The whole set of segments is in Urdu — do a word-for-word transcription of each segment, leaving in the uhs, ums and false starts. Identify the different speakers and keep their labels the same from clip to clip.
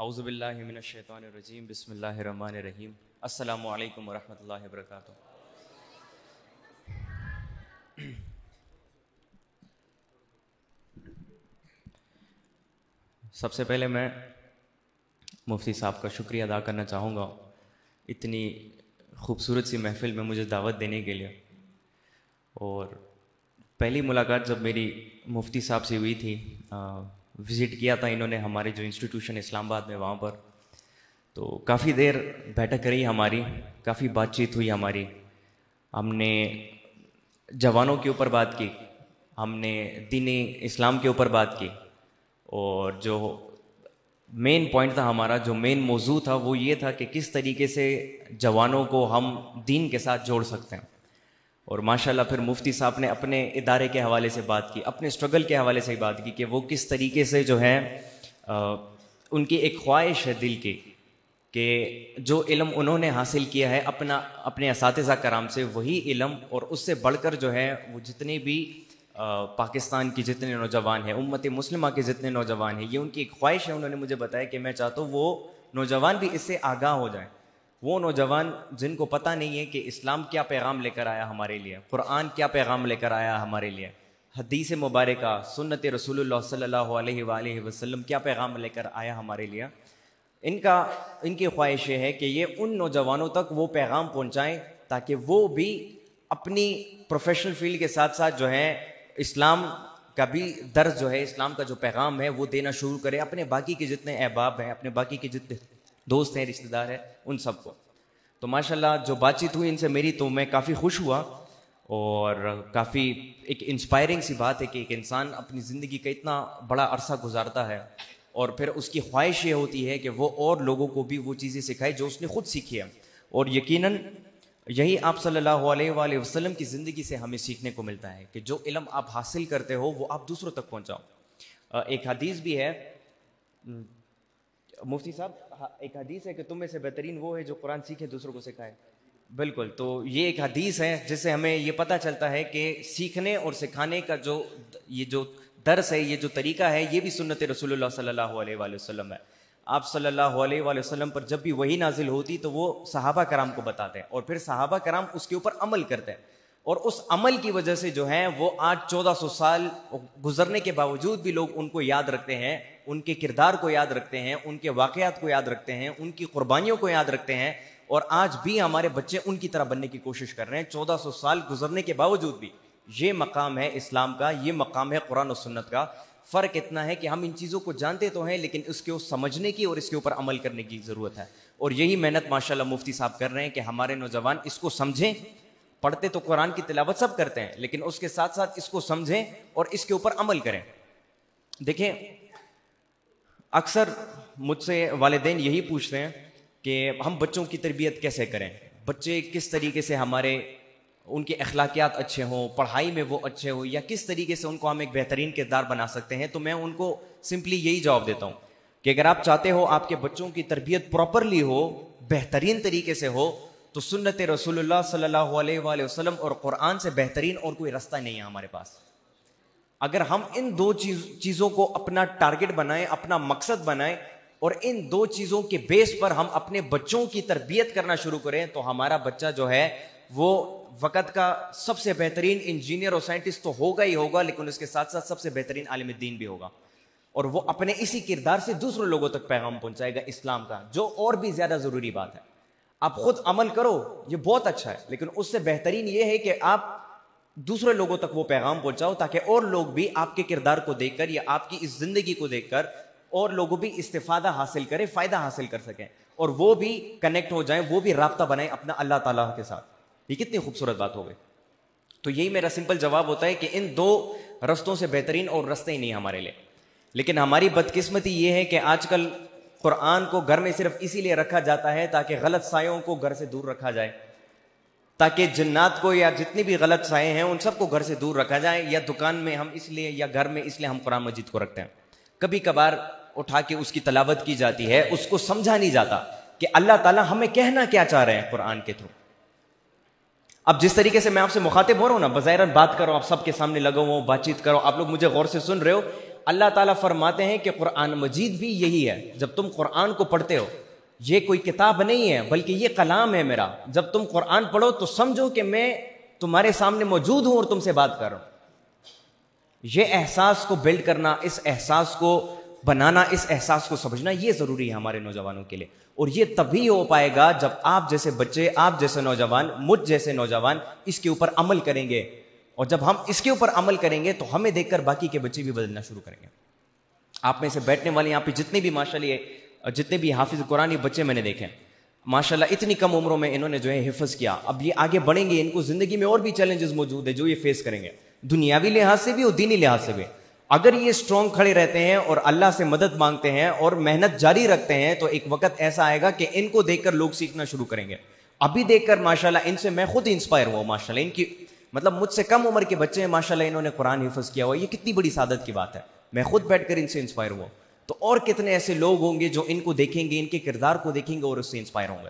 Speaker 1: اعوذ باللہ من الشیطان الرجیم بسم اللہ الرحمن الرحیم السلام علیکم ورحمۃ اللہ وبرکاتہ۔ سب سے پہلے میں مفتی صاحب کا شکریہ ادا کرنا چاہوں گا اتنی خوبصورت سی محفل میں مجھے دعوت دینے کے لیے۔ اور پہلی ملاقات جب میری مفتی صاحب سے ہوئی تھی، وزٹ کیا تھا انہوں نے ہمارے جو انسٹیٹیوشن اسلام آباد میں، وہاں پر تو کافی دیر بیٹھک رہی ہماری، کافی بات چیت ہوئی ہماری۔ ہم نے جوانوں کے اوپر بات کی، ہم نے دین اسلام کے اوپر بات کی، اور جو مین پوائنٹ تھا ہمارا، جو مین موضوع تھا وہ یہ تھا کہ کس طریقے سے جوانوں کو ہم دین کے ساتھ جوڑ سکتے ہیں۔ اور ماشاءاللہ پھر مفتی صاحب نے اپنے ادارے کے حوالے سے بات کی، اپنے اسٹرگل کے حوالے سے بات کی کہ وہ کس طریقے سے جو ہے ان کی ایک خواہش ہے دل کی کہ جو علم انہوں نے حاصل کیا ہے اپنا اپنے اساتذہ کرام سے، وہی علم اور اس سے بڑھ کر جو ہے وہ جتنے بھی پاکستان کی جتنے نوجوان ہیں، امت مسلمہ کے جتنے نوجوان ہیں، یہ ان کی ایک خواہش ہے۔ انہوں نے مجھے بتایا کہ میں چاہتا ہوں وہ نوجوان بھی اس سے آگاہ ہو جائیں، وہ نوجوان جن کو پتہ نہیں ہے کہ اسلام کیا پیغام لے کر آیا ہمارے لیے، قرآن کیا پیغام لے کر آیا ہمارے لیے، حدیث مبارکہ سنت رسول اللہ صلی اللہ علیہ وآلہ وسلم کیا پیغام لے کر آیا ہمارے لیے۔ ان کا ان کی خواہش یہ ہے کہ یہ ان نوجوانوں تک وہ پیغام پہنچائیں تاکہ وہ بھی اپنی پروفیشنل فیلڈ کے ساتھ ساتھ جو ہے اسلام کا بھی درس جو ہے، اسلام کا جو پیغام ہے وہ دینا شروع کرے اپنے باقی کے جتنے احباب ہیں، اپنے باقی کے جتنے دوست ہیں، رشتہ دار ہیں، ان سب کو۔ تو ماشاءاللہ جو بات چیت ہوئی ان سے میری، تو میں کافی خوش ہوا، اور کافی ایک انسپائرنگ سی بات ہے کہ ایک انسان اپنی زندگی کا اتنا بڑا عرصہ گزارتا ہے اور پھر اس کی خواہش یہ ہوتی ہے کہ وہ اور لوگوں کو بھی وہ چیزیں سکھائے جو اس نے خود سیکھی ہے۔ اور یقیناً یہی آپ صلی اللہ علیہ وآلہ وسلم کی زندگی سے ہمیں سیکھنے کو ملتا ہے کہ جو علم آپ حاصل کرتے ہو وہ آپ دوسروں تک پہنچاؤ۔ ایک حدیث بھی ہے مفتی صاحب، ایک حدیث ہے کہ تم میں سے بہترین وہ ہے جو قرآن سیکھے دوسروں کو سکھائے۔ بالکل، تو یہ ایک حدیث ہے جس سے ہمیں یہ پتہ چلتا ہے کہ سیکھنے اور سکھانے کا جو یہ جو درس ہے، یہ جو طریقہ ہے، یہ بھی سنت رسول اللہ صلی اللہ علیہ وآلہ وسلم ہے۔ آپ صلی اللہ علیہ وآلہ وسلم پر جب بھی وحی نازل ہوتی تو وہ صحابہ کرام کو بتاتے ہیں، اور پھر صحابہ کرام اس کے اوپر عمل کرتے ہیں، اور اس عمل کی وجہ سے جو ہے وہ آج چودہ سو سال گزرنے کے باوجود بھی لوگ ان کو یاد رکھتے ہیں، ان کے کردار کو یاد رکھتے ہیں، ان کے واقعات کو یاد رکھتے ہیں، ان کی قربانیوں کو یاد رکھتے ہیں، اور آج بھی ہمارے بچے ان کی طرح بننے کی کوشش کر رہے ہیں چودہ سو سال گزرنے کے باوجود بھی۔ یہ مقام ہے اسلام کا، یہ مقام ہے قرآن و سنت کا۔ فرق اتنا ہے کہ ہم ان چیزوں کو جانتے تو ہیں، لیکن اس کو سمجھنے کی اور اس کے اوپر عمل کرنے کی ضرورت ہے، اور یہی محنت ماشاءاللہ مفتی صاحب کر رہے ہیں کہ ہمارے نوجوان اس کو سمجھیں۔ پڑھتے تو قرآن کی تلاوت سب کرتے ہیں، لیکن اس کے ساتھ ساتھ اس کو سمجھیں اور اس کے اوپر عمل کریں۔ دیکھیں، اکثر مجھ سے والدین یہی پوچھتے ہیں کہ ہم بچوں کی تربیت کیسے کریں، بچے کس طریقے سے ہمارے ان کے اخلاقیات اچھے ہوں، پڑھائی میں وہ اچھے ہوں، یا کس طریقے سے ان کو ہم ایک بہترین کردار بنا سکتے ہیں۔ تو میں ان کو سمپلی یہی جواب دیتا ہوں کہ اگر آپ چاہتے ہو آپ کے بچوں کی تربیت پراپرلی ہو، بہترین طریقے سے ہو، تو سنت رسول اللہ صلی اللہ علیہ وآلہ وسلم اور قرآن سے بہترین اور کوئی راستہ نہیں ہے ہمارے پاس۔ اگر ہم ان دو چیز چیزوں کو اپنا ٹارگٹ بنائیں، اپنا مقصد بنائیں، اور ان دو چیزوں کے بیس پر ہم اپنے بچوں کی تربیت کرنا شروع کریں، تو ہمارا بچہ جو ہے وہ وقت کا سب سے بہترین انجینئر اور سائنٹسٹ تو ہوگا ہی ہوگا، لیکن اس کے ساتھ ساتھ سب سے بہترین عالم دین بھی ہوگا، اور وہ اپنے اسی کردار سے دوسرے لوگوں تک پیغام پہنچائے گا اسلام کا، جو اور بھی زیادہ ضروری بات ہے۔ آپ خود عمل کرو، یہ بہت اچھا ہے، لیکن اس سے بہترین یہ ہے کہ آپ دوسرے لوگوں تک وہ پیغام پہنچاؤ تاکہ اور لوگ بھی آپ کے کردار کو دیکھ کر یا آپ کی اس زندگی کو دیکھ کر اور لوگوں بھی استفادہ حاصل کریں، فائدہ حاصل کر سکیں، اور وہ بھی کنیکٹ ہو جائیں، وہ بھی رابطہ بنائیں اپنا اللہ تعالیٰ کے ساتھ۔ یہ کتنی خوبصورت بات ہو گئی۔ تو یہی میرا سمپل جواب ہوتا ہے کہ ان دو رستوں سے بہترین اور رستے ہی نہیں ہمارے لیے۔ لیکن ہماری بدقسمتی یہ ہے کہ آج کل قرآن کو گھر میں صرف اسی لیے رکھا جاتا ہے تاکہ غلط سایوں کو گھر سے دور رکھا جائے، تاکہ جنات کو یا جتنی بھی غلط سائے ہیں ان سب کو گھر سے دور رکھا جائے، یا دکان میں ہم اس لیے یا گھر میں اس لیے ہم قرآن مجید کو رکھتے ہیں۔ کبھی کبھار اٹھا کے اس کی تلاوت کی جاتی ہے، اس کو سمجھا نہیں جاتا کہ اللہ تعالیٰ ہمیں کہنا کیا چاہ رہے ہیں قرآن کے تھرو۔ اب جس طریقے سے میں آپ سے مخاطب ہو رہا ہوں نا، بظاہر بات کرو، آپ سب کے سامنے لگا ہوا ہوں، بات چیت کرو، آپ لوگ مجھے غور سے سن رہے ہو، اللہ تعالیٰ فرماتے ہیں کہ قرآن مجید بھی یہی ہے. جب تم قرآن کو پڑھتے ہو، یہ کوئی کتاب نہیں ہے بلکہ یہ کلام ہے میرا. جب تم قرآن پڑھو تو سمجھو کہ میں تمہارے سامنے موجود ہوں اور تم سے بات کر رہا ہوں. یہ احساس کو بلڈ کرنا، اس احساس کو بنانا، اس احساس کو سمجھنا، یہ ضروری ہے ہمارے نوجوانوں کے لیے. اور یہ تبھی ہو پائے گا جب آپ جیسے بچے، آپ جیسے نوجوان، مجھ جیسے نوجوان اس کے اوپر عمل کریں گے. اور جب ہم اس کے اوپر عمل کریں گے تو ہمیں دیکھ کر باقی کے بچے بھی بدلنا شروع کریں گے. آپ میں سے بیٹھنے والے یہاں پہ جتنے بھی ماشاءاللہ جتنے بھی حافظ قرآن بچے میں نے دیکھے ماشاءاللہ اتنی کم عمروں میں انہوں نے جو ہے حفظ کیا. اب یہ آگے بڑھیں گے، ان کو زندگی میں اور بھی چیلنجز موجود ہیں جو یہ فیس کریں گے، دنیاوی لحاظ سے بھی اور دینی لحاظ سے بھی. اگر یہ اسٹرانگ کھڑے رہتے ہیں اور اللہ سے مدد مانگتے ہیں اور محنت جاری رکھتے ہیں تو ایک وقت ایسا آئے گا کہ ان کو دیکھ کر لوگ سیکھنا شروع کریں گے. ابھی دیکھ کر ماشاءاللہ ان سے میں خود انسپائر ہوا. ماشاءاللہ ان کی مطلب مجھ سے کم عمر کے بچے ہیں ماشاءاللہ، انہوں نے قرآن حفظ کیا ہوا. یہ کتنی بڑی سعادت کی بات ہے. میں خود بیٹھ کر ان سے انسپائر ہوا. تو اور کتنے ایسے لوگ ہوں گے جو ان کو دیکھیں گے، ان کے کردار کو دیکھیں گے اور اس سے انسپائر ہوں گے.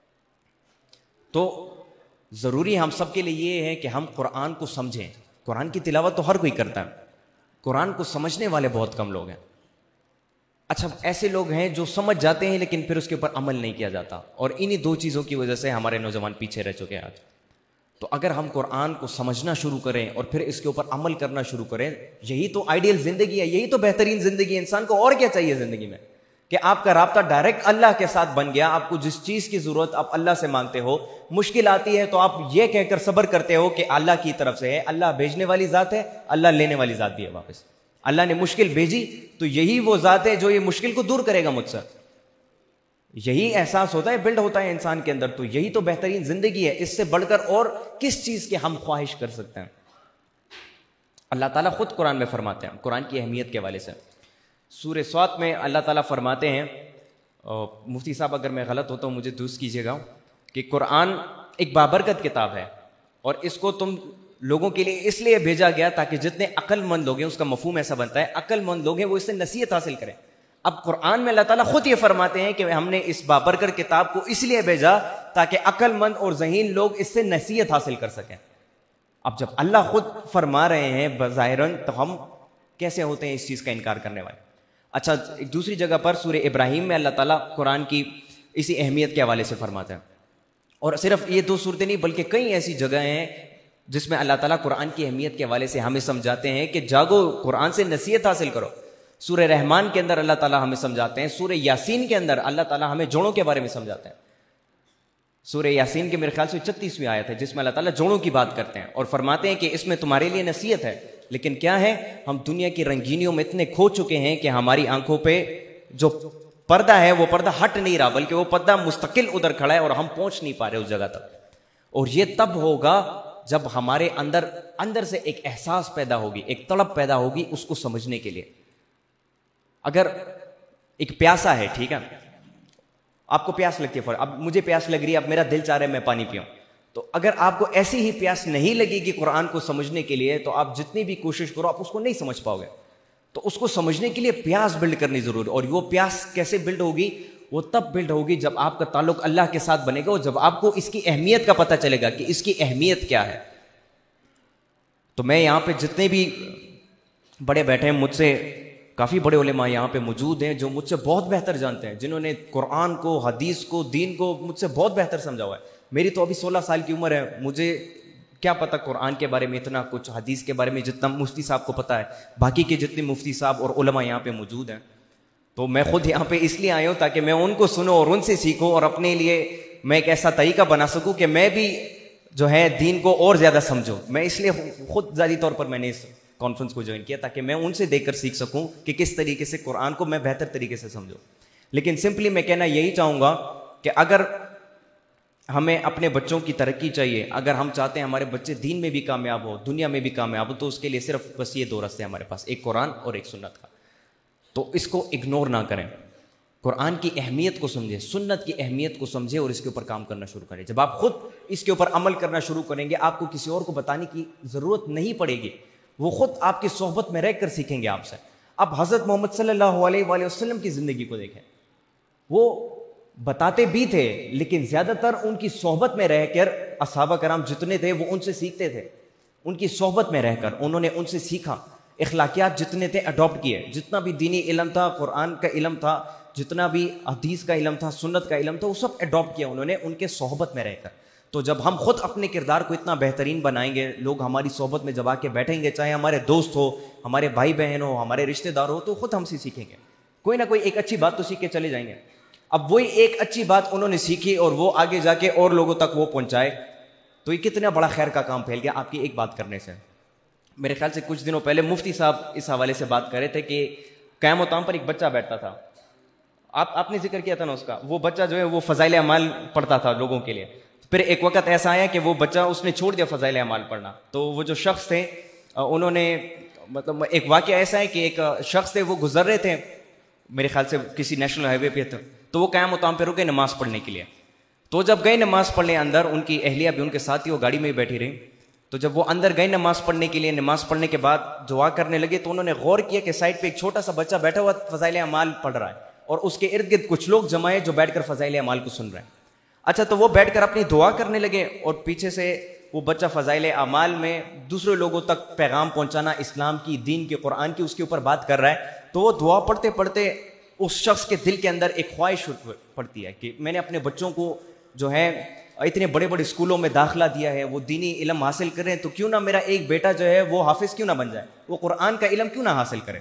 Speaker 1: تو ضروری ہم سب کے لیے یہ ہے کہ ہم قرآن کو سمجھیں. قرآن کی تلاوت تو ہر کوئی کرتا ہے، قرآن کو سمجھنے والے بہت کم لوگ ہیں. اچھا، ایسے لوگ ہیں جو سمجھ جاتے ہیں لیکن پھر اس کے اوپر عمل نہیں کیا جاتا، اور انہی دو چیزوں کی وجہ سے ہمارے نوجوان پیچھے رہ چکے ہیں آج. تو اگر ہم قرآن کو سمجھنا شروع کریں اور پھر اس کے اوپر عمل کرنا شروع کریں، یہی تو آئیڈیل زندگی ہے، یہی تو بہترین زندگی ہے. انسان کو اور کیا چاہیے زندگی میں کہ آپ کا رابطہ ڈائریکٹ اللہ کے ساتھ بن گیا. آپ کو جس چیز کی ضرورت آپ اللہ سے مانگتے ہو، مشکل آتی ہے تو آپ یہ کہہ کر صبر کرتے ہو کہ اللہ کی طرف سے ہے. اللہ بھیجنے والی ذات ہے، اللہ لینے والی ذات بھی ہے واپس. اللہ نے مشکل بھیجی تو یہی وہ ذات ہے جو یہ مشکل کو دور کرے گا مجھ سے. یہی احساس ہوتا ہے، بلڈ ہوتا ہے انسان کے اندر. تو یہی تو بہترین زندگی ہے. اس سے بڑھ کر اور کس چیز کے ہم خواہش کر سکتے ہیں؟ اللہ تعالیٰ خود قرآن میں فرماتے ہیں قرآن کی اہمیت کے حوالے سے. سورہ صاد میں اللہ تعالیٰ فرماتے ہیں، مفتی صاحب اگر میں غلط ہوتا ہوں مجھے درست کیجیے گا، کہ قرآن ایک بابرکت کتاب ہے اور اس کو تم لوگوں کے لیے اس لیے بھیجا گیا تاکہ جتنے عقل مند لوگ ہیں، اس کا مفہوم ایسا بنتا ہے عقل مند لوگ ہیں وہ اس سے نصیحت حاصل کریں. اب قرآن میں اللہ تعالیٰ خود یہ فرماتے ہیں کہ ہم نے اس بابرکت کتاب کو اس لیے بھیجا تاکہ عقل مند اور ذہین لوگ اس سے نصیحت حاصل کر سکیں. اب جب اللہ خود فرما رہے ہیں بظاہراً تو ہم کیسے ہوتے ہیں اس چیز کا انکار کرنے والے؟ اچھا، ایک دوسری جگہ پر سورہ ابراہیم میں اللہ تعالیٰ قرآن کی اسی اہمیت کے حوالے سے فرماتا ہے. اور صرف یہ دو صورتیں نہیں بلکہ کئی ایسی جگہیں ہیں جس میں اللہ تعالیٰ قرآن کی اہمیت کے حوالے سے ہمیں سمجھاتے ہیں کہ جاگو، قرآن سے نصیحت حاصل کرو. سورہ رحمان کے اندر اللہ تعالیٰ ہمیں سمجھاتے ہیں. سورہ یاسین کے اندر اللہ تعالیٰ ہمیں جوڑوں کے بارے میں سمجھاتے ہیں. سورہ یاسین کے میرے خیال سے چھتیسویں آیت ہے جس میں اللہ تعالیٰ جوڑوں کی بات کرتے ہیں اور فرماتے ہیں کہ اس میں تمہارے لیے نصیحت ہے. لیکن کیا ہے، ہم دنیا کی رنگینیوں میں اتنے کھو چکے ہیں کہ ہماری آنکھوں پہ جو پردہ ہے وہ پردہ ہٹ نہیں رہا بلکہ وہ پردہ مستقل ادھر کھڑا ہے اور ہم پہنچ نہیں پا رہے اس جگہ تک. اور یہ تب ہوگا جب ہمارے اندر اندر سے ایک احساس پیدا ہوگی، ایک تڑپ پیدا ہوگی اس کو سمجھنے کے لیے. اگر ایک پیاسا ہے، ٹھیک ہے، آپ کو پیاس لگتی ہے، اب مجھے پیاس لگ رہی ہے، اب میرا دل چاہ رہا ہے میں پانی پیوں، تو اگر آپ کو ایسی ہی پیاس نہیں لگے گی قرآن کو سمجھنے کے لیے تو آپ جتنی بھی کوشش کرو آپ اس کو نہیں سمجھ پاؤ گے. تو اس کو سمجھنے کے لیے پیاس بلڈ کرنی ضروری. اور وہ پیاس کیسے بلڈ ہوگی؟ وہ تب بلڈ ہوگی جب آپ کا تعلق اللہ کے ساتھ بنے گا اور جب آپ کو اس کی اہمیت کا پتہ چلے گا کہ اس کی اہمیت کیا ہے. تو میں یہاں پہ جتنے بھی بڑے بیٹھے ہیں، مجھ سے کافی بڑے علماء یہاں پہ موجود ہیں جو مجھ سے بہت بہتر جانتے ہیں، جنہوں نے قرآن کو، حدیث کو، دین کو مجھ سے بہت بہتر سمجھا ہوا ہے. میری تو ابھی سولہ سال کی عمر ہے، مجھے کیا پتہ قرآن کے بارے میں اتنا کچھ، حدیث کے بارے میں جتنا مفتی صاحب کو پتہ ہے، باقی کے جتنے مفتی صاحب اور علماء یہاں پہ موجود ہیں. تو میں خود یہاں پہ اس لیے آیا ہوں تاکہ میں ان کو سنوں اور ان سے سیکھوں اور اپنے لیے میں ایک ایسا طریقہ بنا سکوں کہ میں بھی جو ہے دین کو اور زیادہ سمجھوں. میں اس لیے خود ذاتی طور پر میں نے اس کانفرنس کو جوائن کیا تاکہ میں ان سے دیکھ کر سیکھ سکوں کہ کس طریقے سے قرآن کو میں بہتر طریقے سے سمجھوں. لیکن سمپلی میں کہنا یہی چاہوں گا کہ اگر ہمیں اپنے بچوں کی ترقی چاہیے، اگر ہم چاہتے ہیں ہمارے بچے دین میں بھی کامیاب ہو، دنیا میں بھی کامیاب ہو، تو اس کے لیے صرف بس یہ دو راستے ہمارے پاس، ایک قرآن اور ایک سنت کا. تو اس کو اگنور نہ کریں، قرآن کی اہمیت کو سمجھیں، سنت کی اہمیت کو سمجھیں اور اس کے اوپر کام کرنا شروع کریں. جب آپ خود اس کے اوپر عمل کرنا شروع کریں گے آپ کو کسی اور کو بتانے کی ضرورت نہیں پڑے گی، وہ خود آپ کی صحبت میں رہ کر سیکھیں گے آپ سے. اب حضرت محمد صلی اللہ علیہ وآلہ وسلم کی زندگی کو دیکھیں، وہ بتاتے بھی تھے لیکن زیادہ تر ان کی صحبت میں رہ کر اصحابہ کرام جتنے تھے وہ ان سے سیکھتے تھے. ان کی صحبت میں رہ کر انہوں نے ان سے سیکھا. اخلاقیات جتنے تھے اڈاپٹ کیے, جتنا بھی دینی علم تھا, قرآن کا علم تھا, جتنا بھی حدیث کا علم تھا, سنت کا علم تھا, وہ سب اڈاپٹ کیا انہوں نے ان کے صحبت میں رہ کر. تو جب ہم خود اپنے کردار کو اتنا بہترین بنائیں گے, لوگ ہماری صحبت میں جب آ کے بیٹھیں گے, چاہے ہمارے دوست ہو, ہمارے بھائی بہن ہو, ہمارے رشتہ دار ہو, تو خود ہم سے سیکھیں گے, کوئی نہ کوئی ایک اچھی بات تو سیکھ کے چلے جائیں گے. اب وہی ایک اچھی بات انہوں نے سیکھی اور وہ آگے جا کے اور لوگوں تک وہ پہنچائے, تو یہ کتنا بڑا خیر کا کام پھیل گیا آپ کی ایک بات کرنے سے. میرے خیال سے کچھ دنوں پہلے مفتی صاحب اس حوالے سے بات کر رہے تھے کہ قیام و طعام پر ایک بچہ بیٹھتا تھا, آپ آپ نے ذکر کیا تھا نا اس کا, وہ بچہ جو ہے وہ فضائل اعمال پڑھتا تھا لوگوں کے لیے. پھر ایک وقت ایسا آیا کہ وہ بچہ اس نے چھوڑ دیا فضائل اعمال پڑھنا. تو وہ جو شخص تھے انہوں نے, مطلب ایک واقعہ ایسا ہے کہ ایک شخص تھے, وہ گزر رہے تھے میرے خیال سے کسی نیشنل ہائی وے پہ تھے, تو وہ قیام و طعام پہ رکے نماز پڑھنے کے لیے. تو جب گئے نماز پڑھنے اندر, ان کی اہلیہ بھی ان کے ساتھ ہی, وہ گاڑی میں ہی بیٹھی رہی. تو جب وہ اندر گئے نماز پڑھنے کے لیے, نماز پڑھنے کے بعد دعا کرنے لگے, تو انہوں نے غور کیا کہ سائڈ پہ ایک چھوٹا سا بچہ بیٹھا ہوا فضائل اعمال پڑھ رہا ہے, اور اس کے ارد گرد کچھ لوگ جمع ہیں جو بیٹھ کر فضائل اعمال کو سن رہے ہیں. اچھا, تو وہ بیٹھ کر اپنی دعا کرنے لگے, اور پیچھے سے وہ بچہ فضائل اعمال میں دوسرے لوگوں تک پیغام پہنچانا, اسلام کی, دین کی, قرآن کی, اس کے اوپر بات کر رہا ہے. تو وہ دعا پڑھتے پڑھتے اس شخص کے دل کے اندر ایک خواہش پڑتی ہے کہ میں نے اپنے بچوں کو جو ہے اتنے بڑے بڑے اسکولوں میں داخلہ دیا ہے, وہ دینی علم حاصل کریں, تو کیوں نہ میرا ایک بیٹا جو ہے وہ حافظ کیوں نہ بن جائے, وہ قرآن کا علم کیوں نہ حاصل کرے.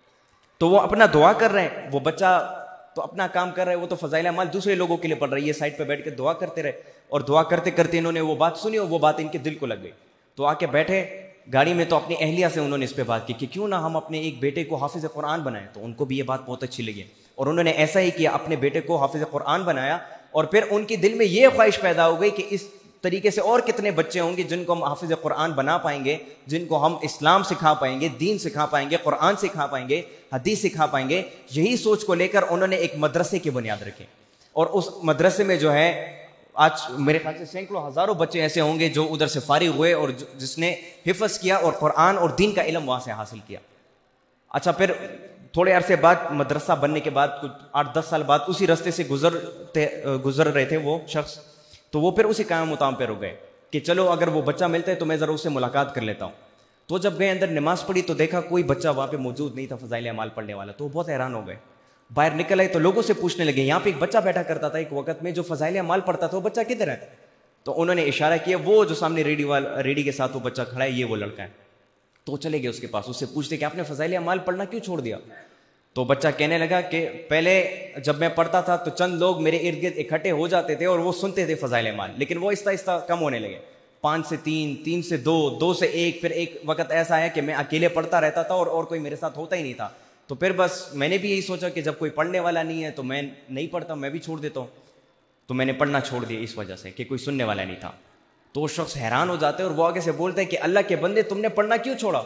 Speaker 1: تو وہ اپنا دعا کر رہے ہیں, وہ بچہ تو اپنا کام کر رہے ہیں, وہ تو فضائل اعمال دوسرے لوگوں کے لیے پڑھ رہی ہے, سائڈ پہ بیٹھ کے دعا کرتے رہے, اور دعا کرتے کرتے انہوں نے وہ بات سنی اور وہ بات ان کے دل کو لگ گئی. تو آ کے بیٹھے گاڑی میں, تو اپنی اہلیہ سے انہوں نے اس پہ بات کی کہ کیوں نہ ہم اپنے ایک بیٹے کو حافظ قرآن بنائیں. تو ان کو بھی یہ بات بہت اچھی لگی, اور انہوں نے ایسا ہی کیا, اپنے بیٹے کو حافظ قرآن بنایا. اور پھر ان کے دل میں یہ خواہش پیدا ہو گئی کہ اس طریقے سے اور کتنے بچے ہوں گے جن کو ہم حافظ قرآن بنا پائیں گے, جن کو ہم اسلام سکھا پائیں گے, دین سکھا پائیں گے, قرآن سکھا پائیں گے, حدیث سکھا پائیں گے. یہی سوچ کو لے کر انہوں نے ایک مدرسے کی بنیاد رکھی, اور اس مدرسے میں جو ہے آج میرے خیال سے سینکڑوں ہزاروں بچے ایسے ہوں گے جو ادھر سے فارغ ہوئے, اور جس نے حفظ کیا اور قرآن اور دین کا علم وہاں سے حاصل کیا. اچھا, پھر تھوڑے عرصے بعد, مدرسہ بننے کے بعد, کچھ آٹھ دس سال بعد, اسی راستے سے گزرتے گزر رہے تھے وہ شخص, تو وہ پھر اسی قیام و طعام پہ رک گئے کہ چلو اگر وہ بچہ ملتا ہے تو میں ذرا اس سے ملاقات کر لیتا ہوں. تو جب گئے اندر, نماز پڑھی, تو دیکھا کوئی بچہ وہاں پہ موجود نہیں تھا فضائل اعمال پڑھنے والا. تو وہ بہت حیران ہو گئے, باہر نکل آئے تو لوگوں سے پوچھنے لگے, یہاں پہ ایک بچہ بیٹھا کرتا تھا ایک وقت میں جو فضائل اعمال پڑھتا تھا, وہ بچہ کدھر ہے؟ تو انہوں نے اشارہ کیا, وہ جو سامنے ریڈی والا ریڈی کے ساتھ وہ بچہ کھڑا ہے, یہ وہ لڑکا ہے. تو چلے گئے اس کے پاس, اس سے پوچھتے کہ آپ نے فضائل اعمال پڑھنا کیوں چھوڑ دیا؟ تو بچہ کہنے لگا کہ پہلے جب میں پڑھتا تھا تو چند لوگ میرے ارد گرد اکٹھے ہو جاتے تھے اور وہ سنتے تھے فضائل اعمال, لیکن وہ آہستہ آہستہ کم ہونے لگے, پانچ سے تین, تین سے دو, دو سے ایک. پھر ایک وقت ایسا آیا کہ میں اکیلے پڑھتا رہتا تھا اور اور کوئی میرے ساتھ ہوتا ہی نہیں تھا. تو پھر بس میں نے بھی یہی سوچا کہ جب کوئی پڑھنے والا نہیں ہے تو میں نہیں پڑھتا, میں بھی چھوڑ دیتا ہوں. تو میں نے پڑھنا چھوڑ دیا اس وجہ سے کہ کوئی سننے والا نہیں تھا. تو وہ شخص حیران ہو جاتے اور وہ آگے سے بولتے ہیں کہ اللہ کے بندے, تم نے پڑھنا کیوں چھوڑا؟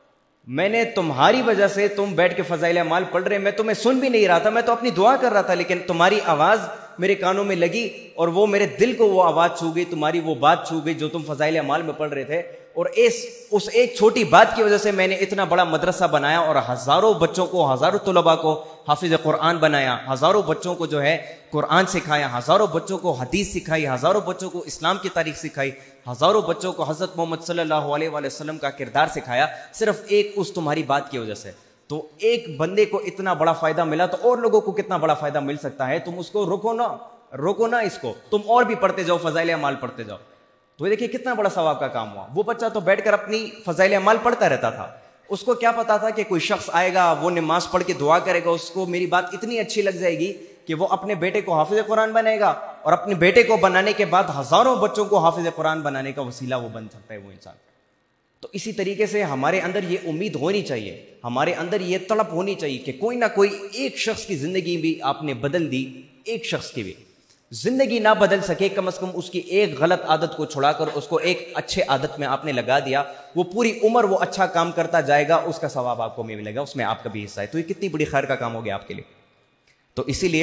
Speaker 1: میں نے تمہاری وجہ سے, تم بیٹھ کے فضائل اعمال پڑھ رہے, میں تمہیں سن بھی نہیں رہا تھا, میں تو اپنی دعا کر رہا تھا, لیکن تمہاری آواز میرے کانوں میں لگی اور وہ میرے دل کو وہ آواز چھو گئی, تمہاری وہ بات چھو گئی جو تم فضائل اعمال میں پڑھ رہے تھے. اور اس اس ایک چھوٹی بات کی وجہ سے میں نے اتنا بڑا مدرسہ بنایا اور ہزاروں بچوں کو, ہزاروں طلباء کو حافظ قرآن بنایا, ہزاروں بچوں کو جو ہے قرآن سکھایا, ہزاروں بچوں کو حدیث سکھائی, ہزاروں بچوں کو اسلام کی تاریخ سکھائی, ہزاروں بچوں کو حضرت محمد صلی اللہ علیہ وآلہ وسلم کا کردار سکھایا, صرف ایک اس تمہاری بات کی وجہ سے. تو ایک بندے کو اتنا بڑا فائدہ ملا تو اور لوگوں کو کتنا بڑا فائدہ مل سکتا ہے. تم اس کو روکو نہ, روکو نہ اس کو, تم اور بھی پڑھتے جاؤ, فضائل اعمال پڑھتے جاؤ. تو دیکھیے کتنا بڑا ثواب کا کام ہوا. وہ بچہ تو بیٹھ کر اپنی فضائل اعمال پڑھتا رہتا تھا, اس کو کیا پتا تھا کہ کوئی شخص آئے گا, وہ نماز پڑھ کے دعا کرے گا, اس کو میری بات اتنی اچھی لگ جائے گی کہ وہ اپنے بیٹے کو حافظ قرآن بنائے گا, اور اپنے بیٹے کو بنانے کے بعد ہزاروں بچوں کو حافظ قرآن بنانے کا وسیلہ وہ بن سکتا ہے وہ انسان. تو اسی طریقے سے ہمارے اندر یہ امید ہونی چاہیے, ہمارے اندر یہ تڑپ ہونی چاہیے کہ کوئی نہ کوئی ایک شخص کی زندگی بھی آپ نے بدل دی, ایک شخص کی بھی زندگی نہ بدل سکے, کم از کم اس کی ایک غلط عادت کو چھڑا کر اس کو ایک اچھے عادت میں آپ نے لگا دیا, وہ پوری عمر وہ اچھا کام کرتا جائے گا, اس کا ثواب آپ کو ملے گا, اس میں آپ کا بھی حصہ ہے. تو یہ کتنی بڑی خیر کا کام ہو گیا آپ کے لیے. تو اسی لیے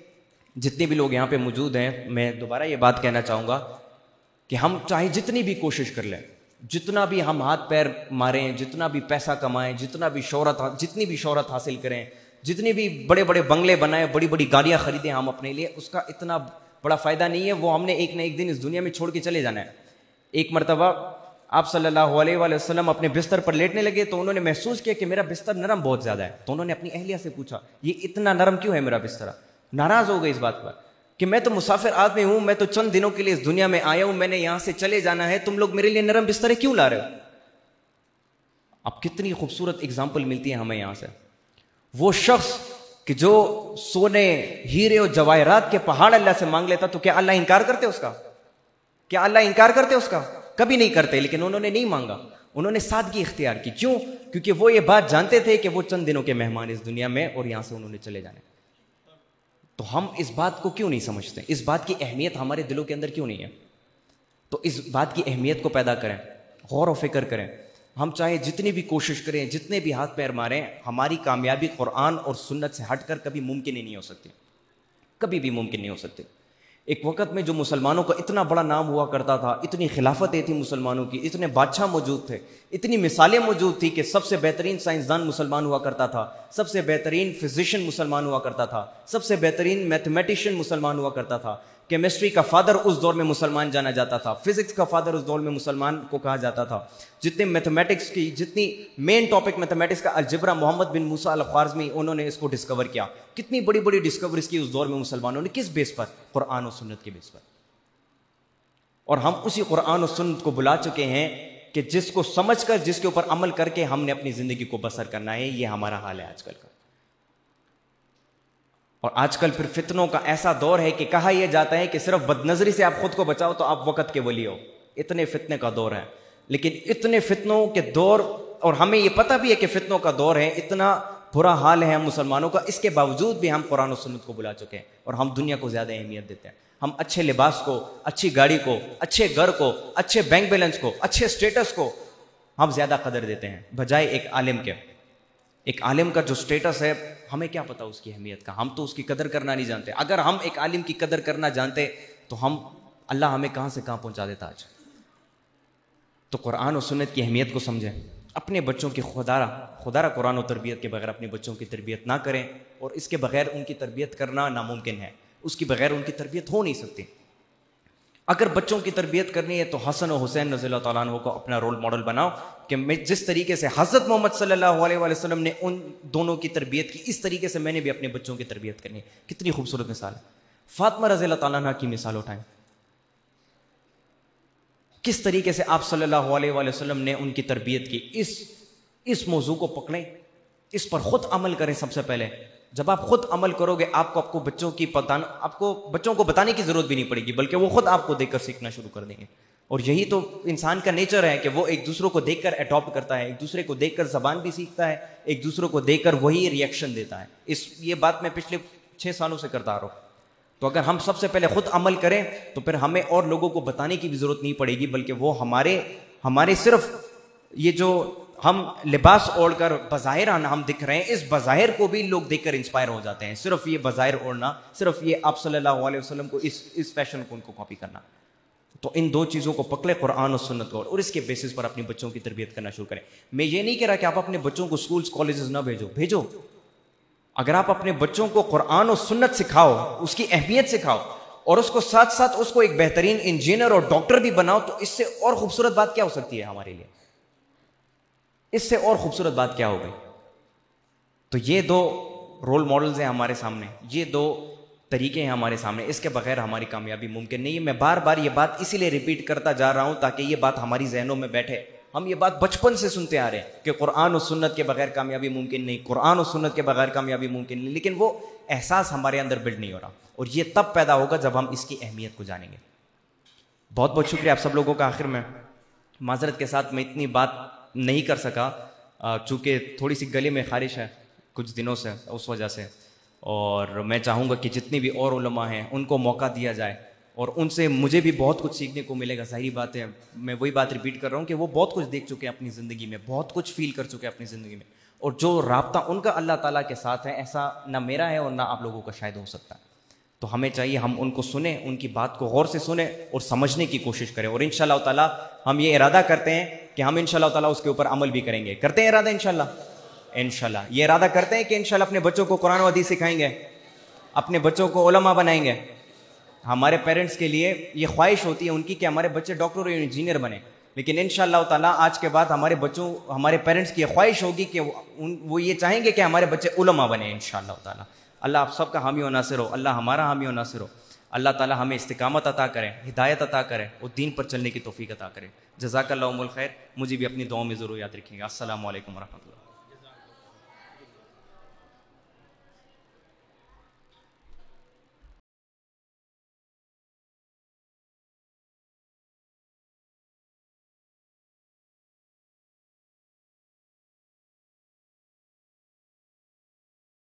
Speaker 1: جتنے بھی لوگ یہاں پہ موجود ہیں, میں دوبارہ یہ بات کہنا چاہوں گا کہ ہم چاہے جتنی بھی کوشش کر لیں, جتنا بھی ہم ہاتھ پیر ماریں, جتنا بھی پیسہ کمائیں, جتنا بھی شہرت جتنی بھی شہرت حاصل کریں, جتنے بھی بڑے بڑے بنگلے بنائیں, بڑی بڑی گاڑیاں خریدیں ہم اپنے لیے, اس کا اتنا بڑا فائدہ نہیں ہے. وہ ہم نے ایک نہ ایک دن اس دنیا میں چھوڑ کے چلے جانا ہے. ایک مرتبہ آپ صلی اللہ علیہ وآلہ وسلم اپنے بستر پر لیٹنے لگے تو انہوں نے محسوس کیا کہ میرا بستر نرم بہت زیادہ ہے. تو انہوں نے اپنی اہلیہ سے پوچھا یہ اتنا نرم کیوں ہے میرا بستر؟ ناراض ہو گئے اس بات پر کہ میں تو مسافر آدمی ہوں, میں تو چند دنوں کے لیے اس دنیا میں آیا ہوں, میں نے یہاں سے چلے جانا ہے, تم لوگ میرے لیے نرم بستریں کیوں لا رہے ہو؟ اب کتنی خوبصورت اگزامپل ملتی ہے ہمیں یہاں سے. وہ شخص کہ جو سونے ہیرے اور جواہرات کے پہاڑ اللہ سے مانگ لیتا تو کیا اللہ انکار کرتے اس کا؟ کیا اللہ انکار کرتے اس کا؟ کبھی نہیں کرتے. لیکن انہوں نے نہیں مانگا, انہوں نے سادگی اختیار کی. کیوں؟ کیونکہ وہ یہ بات جانتے تھے کہ وہ چند دنوں کے مہمان اس دنیا میں, اور یہاں سے انہوں نے چلے جانے. تو ہم اس بات کو کیوں نہیں سمجھتے؟ اس بات کی اہمیت ہمارے دلوں کے اندر کیوں نہیں ہے؟ تو اس بات کی اہمیت کو پیدا کریں, غور و فکر کریں. ہم چاہے جتنی بھی کوشش کریں, جتنے بھی ہاتھ پیر ماریں, ہماری کامیابی قرآن اور سنت سے ہٹ کر کبھی ممکن ہی نہیں ہو سکتی, کبھی بھی ممکن نہیں ہو سکتی. ایک وقت میں جو مسلمانوں کا اتنا بڑا نام ہوا کرتا تھا, اتنی خلافتیں تھیں مسلمانوں کی, اتنے بادشاہ موجود تھے, اتنی مثالیں موجود تھی کہ سب سے بہترین سائنسدان مسلمان ہوا کرتا تھا, سب سے بہترین فزیشین مسلمان ہوا کرتا تھا, سب سے بہترین میتھمیٹیشین مسلمان ہوا کرتا تھا, کیمسٹری کا فادر اس دور میں مسلمان جانا جاتا تھا, فزکس کا فادر اس دور میں مسلمان کو کہا جاتا تھا. جتنے میتھمیٹکس کی جتنی مین ٹاپک میتھمیٹکس کا الجبرا, محمد بن موسیٰ الخوارزمی, انہوں نے اس کو ڈسکور کیا. کتنی بڑی بڑی ڈسکوریز کی اس دور میں مسلمانوں نے, کس بیس پر؟ قرآن و سنت کے بیس پر. اور ہم اسی قرآن و سنت کو بلا چکے ہیں کہ جس کو سمجھ کر, جس کے اوپر عمل کر کے ہم نے اپنی زندگی کو بسر کرنا ہے. یہ ہمارا حال ہے آج کل کا. اور آج کل پھر فتنوں کا ایسا دور ہے کہ کہا یہ جاتا ہے کہ صرف بد نظری سے آپ خود کو بچاؤ تو آپ وقت کے ولی ہو. اتنے فتنے کا دور ہے. لیکن اتنے فتنوں کے دور, اور ہمیں یہ پتہ بھی ہے کہ فتنوں کا دور ہے, اتنا برا حال ہے ہم مسلمانوں کا, اس کے باوجود بھی ہم قرآن و سنت کو بلا چکے ہیں اور ہم دنیا کو زیادہ اہمیت دیتے ہیں. ہم اچھے لباس کو, اچھی گاڑی کو, اچھے گھر کو, اچھے بینک بیلنس کو, اچھے سٹیٹس کو ہم زیادہ قدر دیتے ہیں بجائے ایک عالم کے. ایک عالم کا جو سٹیٹس ہے, ہمیں کیا پتا اس کی اہمیت کا؟ ہم تو اس کی قدر کرنا نہیں جانتے. اگر ہم ایک عالم کی قدر کرنا جانتے تو ہم, اللہ ہمیں کہاں سے کہاں پہنچا دیتا آج. تو قرآن و سنت کی اہمیت کو سمجھیں. اپنے بچوں کی خدا خدا قرآن و تربیت کے بغیر اپنے بچوں کی تربیت نہ کریں, اور اس کے بغیر ان کی تربیت کرنا ناممکن ہے. اس کی بغیر ان کی تربیت ہو نہیں سکتی. اگر بچوں کی تربیت کرنی ہے تو حسن و حسین رضی اللہ تعالیٰ عنہ کو اپنا رول ماڈل بناؤ کہ میں جس طریقے سے حضرت محمد صلی اللہ علیہ وآلہ وسلم نے ان دونوں کی تربیت کی, اس طریقے سے میں نے بھی اپنے بچوں کی تربیت کرنی ہے. کتنی خوبصورت مثال ہے. فاطمہ رضی اللہ تعالیٰ عنہ کی مثال اٹھائیں. کس طریقے سے آپ صلی اللہ علیہ وآلہ وسلم نے ان کی تربیت کی. اس اس موضوع کو پکڑیں, اس پر خود عمل کریں. سب سے پہلے جب آپ خود عمل کرو گے, آپ کو آپ کو بچوں کی پتان آپ کو بچوں کو بتانے کی ضرورت بھی نہیں پڑے گی, بلکہ وہ خود آپ کو دیکھ کر سیکھنا شروع کر دیں گے. اور یہی تو انسان کا نیچر ہے کہ وہ ایک دوسرے کو دیکھ کر اڈاپٹ کرتا ہے, ایک دوسرے کو دیکھ کر زبان بھی سیکھتا ہے, ایک دوسرے کو دیکھ کر وہی ریئیکشن دیتا ہے. اس یہ بات میں پچھلے چھ سالوں سے کرتا آ رہا ہوں. تو اگر ہم سب سے پہلے خود عمل کریں تو پھر ہمیں اور لوگوں کو بتانے کی بھی ضرورت نہیں پڑے گی, بلکہ وہ ہمارے ہمارے صرف یہ جو ہم لباس اوڑھ کر بظاہر ہم دکھ رہے ہیں, اس بظاہر کو بھی لوگ دیکھ کر انسپائر ہو جاتے ہیں. صرف یہ بظاہر اوڑھنا, صرف یہ آپ صلی اللہ علیہ وسلم کو اس اس فیشن کو ان کو کاپی کرنا. تو ان دو چیزوں کو پکڑے, قرآن اور سنت کو, اور اس کے بیسس پر اپنی بچوں کی تربیت کرنا شروع کریں. میں یہ نہیں کہہ رہا کہ آپ اپنے بچوں کو اسکولز کالجز نہ بھیجو, بھیجو. اگر آپ اپنے بچوں کو قرآن اور سنت سکھاؤ, اس کی اہمیت سکھاؤ, اور اس کو ساتھ ساتھ اس کو ایک بہترین انجینئر اور ڈاکٹر بھی بناؤ, تو اس سے اور خوبصورت بات کیا ہو سکتی ہے ہمارے لیے؟ اس سے اور خوبصورت بات کیا ہو گئی؟ تو یہ دو رول ماڈلز ہیں ہمارے سامنے, یہ دو طریقے ہیں ہمارے سامنے. اس کے بغیر ہماری کامیابی ممکن نہیں ہے. میں بار بار یہ بات اسی لیے ریپیٹ کرتا جا رہا ہوں تاکہ یہ بات ہماری ذہنوں میں بیٹھے. ہم یہ بات بچپن سے سنتے آ رہے ہیں کہ قرآن و سنت کے بغیر کامیابی ممکن نہیں, قرآن و سنت کے بغیر کامیابی ممکن نہیں, لیکن وہ احساس ہمارے اندر بلڈ نہیں ہو رہا. اور یہ تب پیدا ہوگا جب ہم اس کی اہمیت کو جانیں گے. بہت بہت شکریہ آپ سب لوگوں کا. آخر میں معذرت کے ساتھ میں اتنی بات نہیں کر سکا, چونکہ تھوڑی سی گلے میں خارش ہے کچھ دنوں سے, اس وجہ سے. اور میں چاہوں گا کہ جتنی بھی اور علماء ہیں ان کو موقع دیا جائے, اور ان سے مجھے بھی بہت کچھ سیکھنے کو ملے گا. ظاہری بات ہے, میں وہی بات ریپیٹ کر رہا ہوں کہ وہ بہت کچھ دیکھ چکے ہیں اپنی زندگی میں, بہت کچھ فیل کر چکے ہیں اپنی زندگی میں, اور جو رابطہ ان کا اللہ تعالیٰ کے ساتھ ہے ایسا نہ میرا ہے اور نہ آپ لوگوں کا شاید ہو سکتا ہے. تو ہمیں چاہیے ہم ان کو سنیں, ان کی بات کو غور سے سنیں اور سمجھنے کی کوشش کریں. اور انشاءاللہ تعالیٰ ہم یہ ارادہ کرتے ہیں کہ ہم انشاءاللہ تعالیٰ اس کے اوپر عمل بھی کریں گے. کرتے ہیں ارادہ انشاءاللہ انشاءاللہ یہ ارادہ کرتے ہیں کہ انشاءاللہ اپنے بچوں کو قرآن و حدیث سکھائیں گے, اپنے بچوں کو علماء بنائیں گے. ہمارے پیرنٹس کے لیے یہ خواہش ہوتی ہے ان کی کہ ہمارے بچے ڈاکٹر اور انجینئر بنے, لیکن انشاءاللہ تعالیٰ آج کے بعد ہمارے بچوں ہمارے پیرنٹس کی خواہش ہوگی کہ وہ یہ چاہیں گے کہ ہمارے بچے علماء بنیں انشاءاللہ تعالیٰ. اللہ آپ سب کا حامی و ناصر ہو, اللہ ہمارا حامی و ناصر ہو. اللہ تعالیٰ ہمیں استقامت عطا کرے, ہدایت عطا کرے اور دین پر چلنے کی توفیق عطا کرے. جزاک اللہ الخیر. مجھے بھی اپنی دعاؤں میں ضرور یاد رکھیں گا. السلام علیکم ورحمۃ اللہ.